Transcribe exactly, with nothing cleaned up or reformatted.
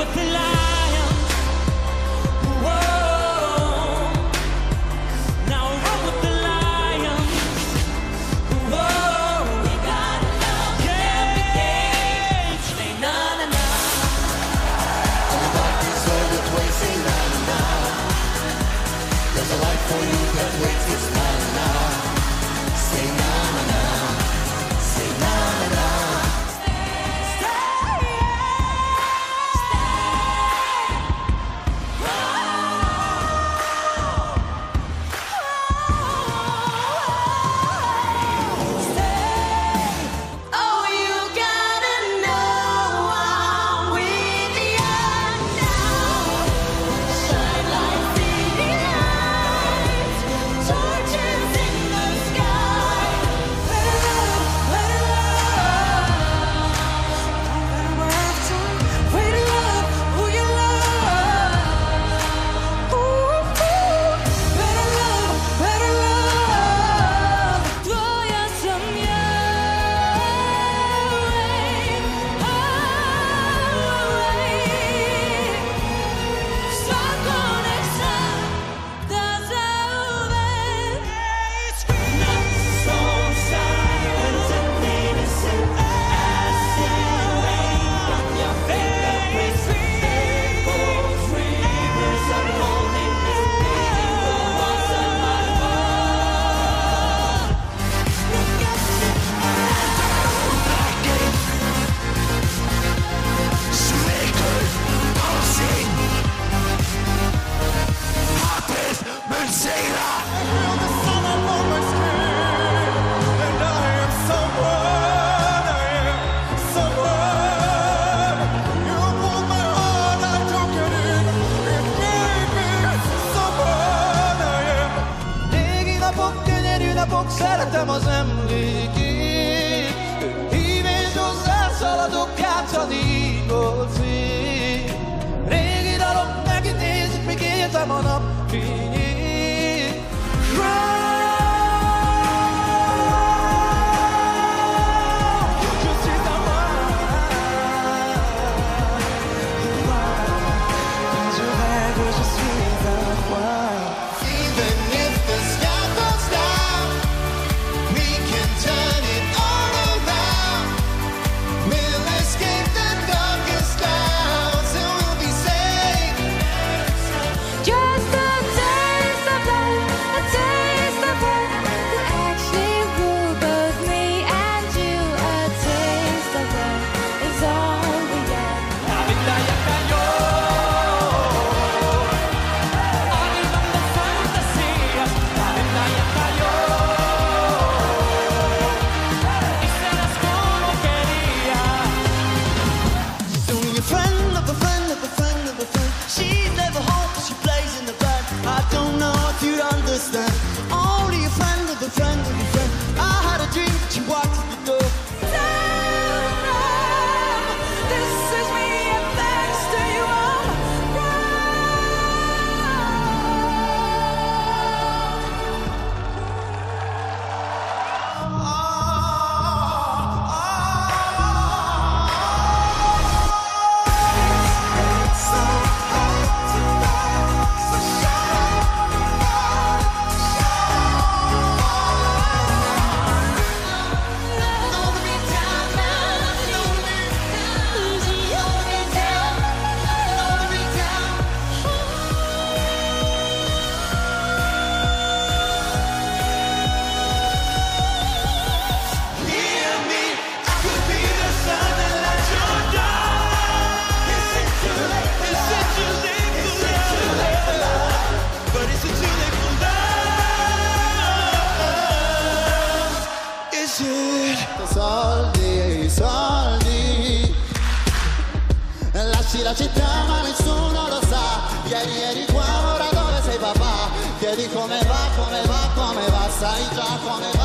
with the lions. Whoa. Now run with the lions. Whoa. We gotta love every day. Say na na na. Everybody deserves it way, say na na na. There's a life for you that waits, it's na na na. Say na na na. Say na na na. Szeretem az emlékét, hívés hozzászalad a káca díjbolcét. Régi dalok megint nézik, még éltem a napfényét. Just a taste of love, a taste of love that actually ruled both me and you. A taste of love is all we get. She's only a friend of a friend of a friend of a friend. She's never home, she plays in the band. I don't know if you'd understand. Only a friend of a friend of a friend. I had a dream, she walked through the door. This is me and thanks to you all. Soldi, soldi. Lasci la città ma nessuno lo sa. Ieri eri qua, ora dove sei papà? Chiedi come va, come va, come va. Sai già come va.